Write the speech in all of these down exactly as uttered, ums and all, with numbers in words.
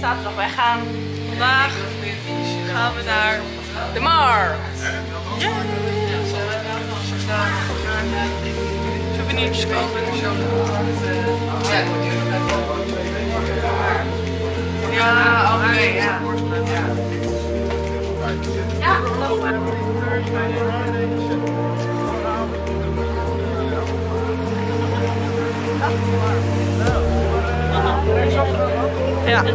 zaterdag weggaan. Vandaag gaan we naar de markt. Yeah. Souvenirtjes kopen. Ja, oké, okay, ja. Ja, ja.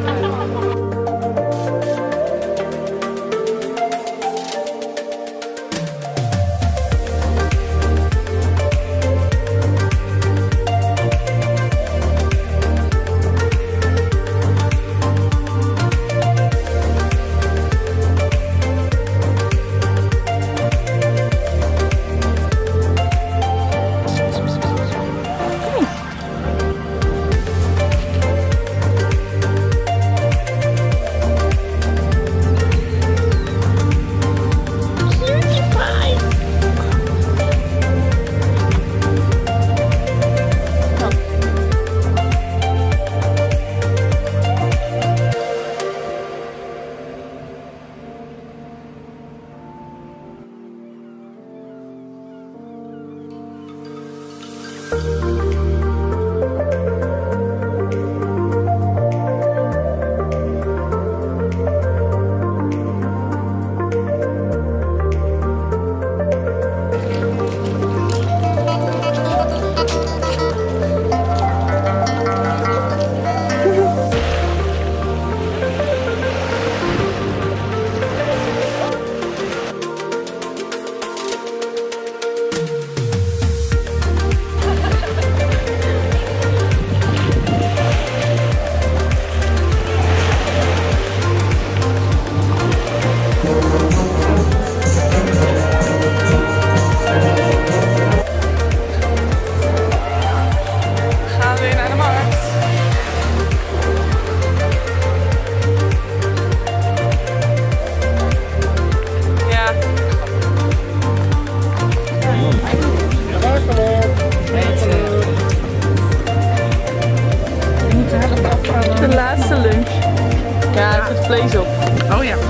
De laatste lunch. Ja, er zit vlees op. Oh ja.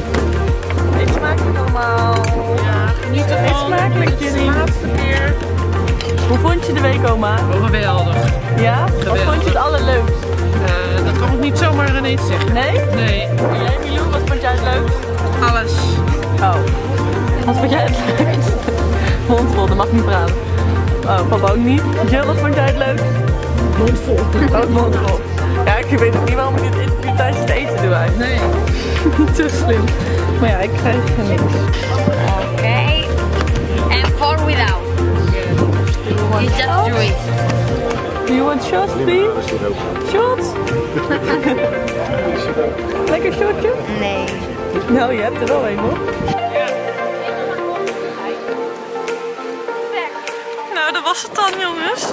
Eet smakelijk allemaal. Ja, geniet ervan. Eet smakelijk jullie. De laatste keer. Hoe vond je de week, oma? Oh, geweldig. Ja? Geweldig. Wat vond je het allerleukst? Uh, dat kan ik niet zomaar ineens zeggen. Nee? Nee. En jij, Milou, wat vond jij het leukst? Alles. Oh. Wat vond jij het leukst? Mondvol, dat mag niet praten. Oh, papa ook niet. Jill, wat vond jij het leukst? Mondvol. Oh, mondvol. Ja, ik weet ook niet waarom ik dit interview tijdens het eten doe eigenlijk. Nee. Niet zo slim. Maar ja, ik krijg er niks. Oké. Okay. And four without. You just do it. Do you want shots, please? Shots? Lekker shotje? Nee. Nou, je hebt er wel een, hoor. Nou, dat was het dan, jongens.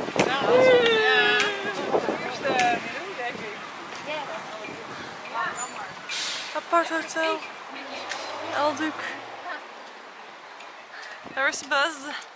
Apart hotel. El Duc. Daar is de bus.